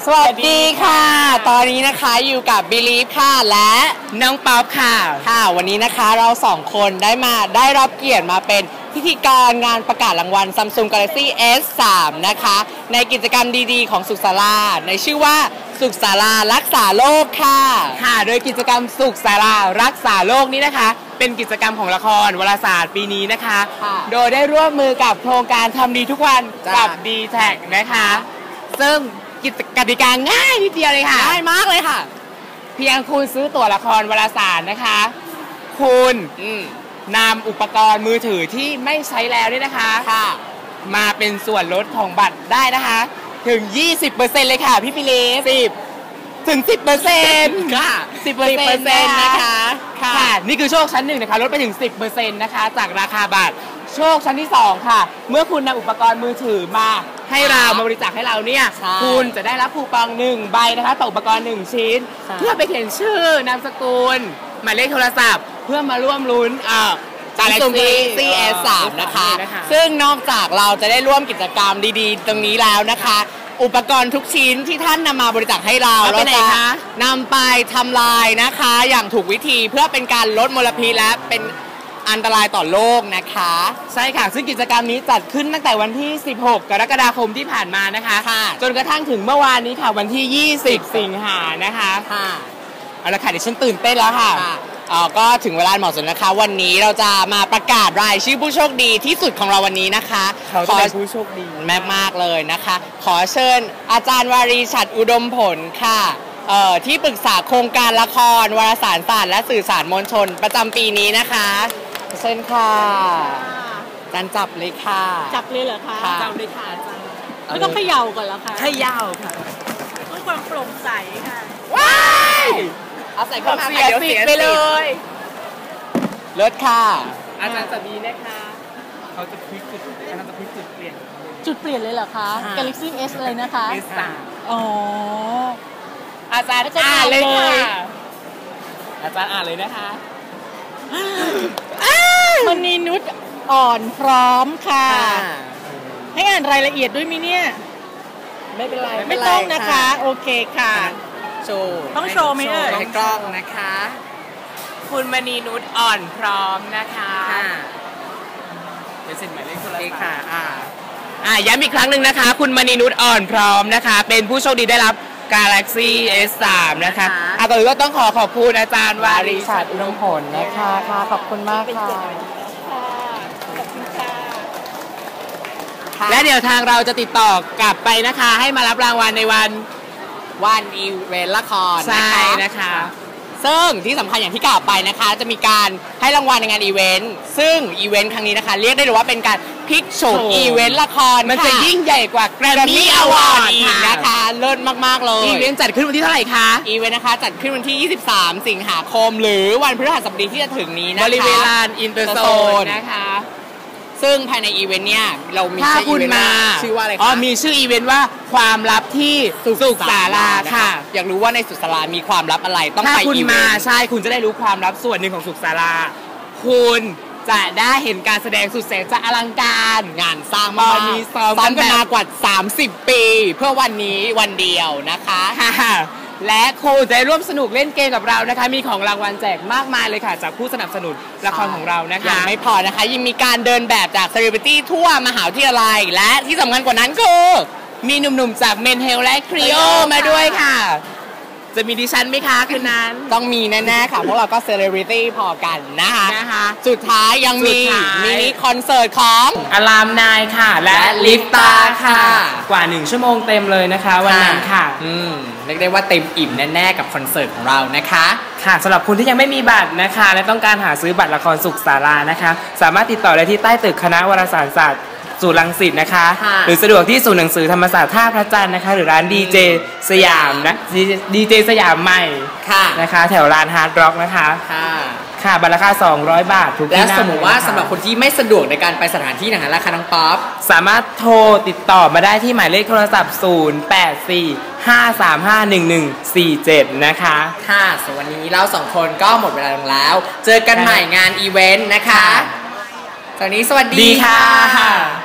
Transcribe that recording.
สวัสดีค่ะตอนนี้นะคะอยู่กับบิลีฟค่ะและน้องป๊อปค่ะวันนี้นะคะเรา2คนได้รับเกียรติมาเป็นพิธีกรงานประกาศรางวัล Samsung Galaxy S3 นะคะในกิจกรรมดีๆของสุขศาลาในชื่อว่าสุขศาลารักษาโลกค่ะโดยกิจกรรมสุขศาลารักษาโลกนี้นะคะเป็นกิจกรรมของละครวารสารปีนี้นะคะโดยได้ร่วมมือกับโครงการทำดีทุกวันกับ D-Tag นะคะซึ่งกติกาง่ายนิดเดียวเลยค่ะง่ายมากเลยค่ะเพียงคุณซื้อตั๋วละครวารสารนะคะคุณนำอุปกรณ์มือถือที่ไม่ใช้แล้วนี่นะคะมาเป็นส่วนลดของบัตรได้นะคะถึง 20% เลยค่ะพี่ปิลี10 ถึง 10% ค่ะ 10% นะคะค่ะนี่คือโชคชั้น1นะคะลดไปถึง 10% นะคะจากราคาบัตรโชคชั้นที่2ค่ะเมื่อคุณนำอุปกรณ์มือถือมาให้เรามาบริจาคให้เราเนี่ยคุณจะได้รับคูปอง1ใบนะคะต่ออุปกรณ์1ชิ้นเพื่อไปเขียนชื่อนามสกุลหมายเลขโทรศัพท์เพื่อมาร่วมลุ้น Galaxy S3 นะคะซึ่งนอกจากเราจะได้ร่วมกิจกรรมดีๆตรงนี้แล้วนะคะอุปกรณ์ทุกชิ้นที่ท่านนำมาบริจาคให้เราจะนำไปทำลายนะคะอย่างถูกวิธีเพื่อเป็นการลดมลพิษและเป็นอันตรายต่อโลกนะคะใช่ค่ะซึ่งกิจกรรมนี้จัดขึ้นตั้งแต่วันที่16 กรกฎาคมที่ผ่านมานะคะจนกระทั่งถึงเมื่อวานนี้ค่ะวันที่20 สิงหานะคะเอาละค่ะดิฉันตื่นเต้นแล้วค่ะก็ถึงเวลาเหมาะสมนะคะวันนี้เราจะมาประกาศรายชื่อผู้โชคดีที่สุดของเราวันนี้นะคะเขาจะเป็นผู้โชคดีมากเลยนะคะขอเชิญอาจารย์วารีฉัตรอุดมผลค่ะที่ปรึกษาโครงการละครวารสารศาสตร์และสื่อสารมวลชนประจำปีนี้นะคะเชิญค่ะอาจารย์จับเลยค่ะจับเลยเหรอคะจับเลยค่ะอาจารย์ไม่ต้องเขย่าก่อนแล้วค่ะเขย่าค่ะเพื่อความโปร่งใสค่ะว้ายเอาใส่เข้ามาเดี๋ยวปิดไปเลยเลิศค่ะอาจารย์จะดีนะคะเขาจะพลิกจุดเปลี่ยนจุดเปลี่ยนเลยเหรอคะ Galaxy S เลยนะคะ S3 อ๋ออาจารย์อ่านเลยค่ะอาจารย์อ่านเลยนะคะมณีนุชอ่อนพร้อมค่ะให้อ่านรายละเอียดด้วยมิเนี่ยไม่เป็นไรไม่ต้องนะคะโอเคค่ะโชว์ต้องโชว์ไหมในกล้องนะคะคุณมณีนุชอ่อนพร้อมนะคะเป็นสินหมายเลขโทรศัพท์ค่ะย้ำอีกครั้งหนึ่งนะคะคุณมณีนุชอ่อนพร้อมนะคะเป็นผู้โชคดีได้รับ Galaxy S3 นะคะก่อนอื่นก็ต้องขอบคุณอาจารย์วารีฉัตรอุดมผลนะคะขอบคุณมากค่ะขอบคุณค่ะและเดี๋ยวทางเราจะติดต่อกลับไปนะคะให้มารับรางวัลในวันอีเวนต์ละครใช่นะคะซึ่งที่สำคัญอย่างที่กล่าวไปนะคะจะมีการให้รางวัลในงานอีเวนต์ซึ่งอีเวนต์ครั้งนี้นะคะเรียกได้เลยว่าเป็นการพลิกโฉมอีเวนต์ละครมันจะยิ่งใหญ่กว่า Grammy Award อีกนะคะเลิศมากๆเลยอีเวนต์จัดขึ้นวันที่เท่าไหร่คะอีเวนต์นะคะจัดขึ้นวันที่23 สิงหาคมหรือวันพฤหัสบดีที่จะถึงนี้นะคะบริเวณลานอินเตอร์โซนนะคะซึ่งภายในอีเวนต์เนี่ยเรามีชื่ออีเวนต์ชื่อว่าอะไรคะมีชื่ออีเวนต์ว่าความลับที่สุขศาลาค่ะอยากรู้ว่าในสุขศาลามีความลับอะไรต้องไปอีเวนต์ใช่คุณจะได้รู้ความลับส่วนหนึ่งของสุขศาลาคุณจะได้เห็นการแสดงสุดแสนจะอลังการงานสร้างมามีซ้อมกันมากว่า30 ปีเพื่อวันนี้วันเดียวนะคะและคุณจะร่วมสนุกเล่นเกมกับเรานะคะมีของรางวัลแจกมากมายเลยค่ะจากผู้สนับสนุนละครของเรานะคะยังไม่พอนะคะยังมีการเดินแบบจากเซเลบริตี้ทั่วมหาวิทยาลัยและที่สำคัญกว่านั้นคือมีหนุ่มๆจากเมนเฮลและครีโอมาด้วยค่ะจะมีดิฉันไหมคะคืนนั้นต้องมีแน่ๆค่ะเพราะเราก็เซเลบริตี้พอกันนะคะสุดท้ายยังมีมินิคอนเสิร์ตของอารามนายค่ะและลิฟตาค่ะกว่า1 ชั่วโมงเต็มเลยนะคะวันนั้นค่ะเรียกได้ว่าเต็มอิ่มแน่ๆกับคอนเสิร์ตของเรานะคะค่ะสำหรับคุณที่ยังไม่มีบัตรนะคะและต้องการหาซื้อบัตรละครสุขศาลานะคะสามารถติดต่อได้ที่ใต้ตึกคณะวารสารศาสตร์ศูนย์รังสิตนะคะหรือสะดวกที่ศูนย์หนังสือธรรมศาสตร์ท่าพระจันทร์นะคะหรือร้านดีเจสยามนะดีเจสยามใหม่นะคะแถวร้านฮาร์ดร็อกนะคะค่ะบัตรราคา200 บาททุกที่และสมมติว่าสำหรับคนที่ไม่สะดวกในการไปสถานที่ไหนราคาน้องป๊อปสามารถโทรติดต่อมาได้ที่หมายเลขโทรศัพท์0845351147นะคะค่ะส่วนวันนี้เรา2คนก็หมดเวลาลงแล้วเจอกันใหม่งานอีเวนต์นะคะตอนนี้สวัสดีค่ะ